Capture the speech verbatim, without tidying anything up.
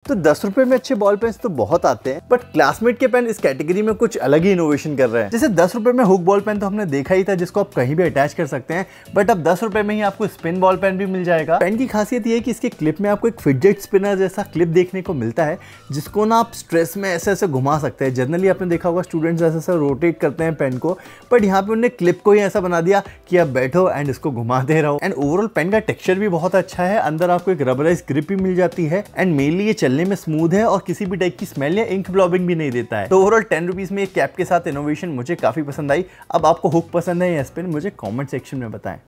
तो दस रुपए में अच्छे बॉल पेन तो बहुत आते हैं, बट क्लासमेट के पेन इस कैटेगरी में कुछ अलग ही इनोवेशन कर रहे हैं। जैसे दस रुपए में हुक बॉल पेन तो हमने देखा ही था, जिसको आप कहीं भी अटैच कर सकते हैं, बट अब दस रुपए में ही आपको स्पिन बॉल पेन भी मिल जाएगा। पेन की खासियत ये है कि इसके क्लिप में आपको एक फिडजेट स्पिनर जैसा क्लिप देखने को मिलता है, जिसको ना आप स्ट्रेस में ऐसे ऐसे घुमा सकते हैं। जनरली आपने देखा होगा स्टूडेंट्स ऐसे ऐसे रोटेट करते हैं पेन को, बट यहाँ पे उन्होंने क्लिप को ही ऐसा बना दिया कि आप बैठो एंड इसको घुमाते रहो। एंड ओवरऑल पेन का टेक्सचर भी बहुत अच्छा है, अंदर आपको एक रबराइज ग्रिप भी मिल जाती है एंड मेनली ये चलने में स्मूथ है और किसी भी टाइप की स्मेल या इंक ब्लॉबिंग भी नहीं देता है। तो ओवरऑल टेन रुपीज में एक कैप के साथ इनोवेशन मुझे काफी पसंद आई। अब आपको हुक पसंद है या स्पिन, मुझे कमेंट सेक्शन में बताएं।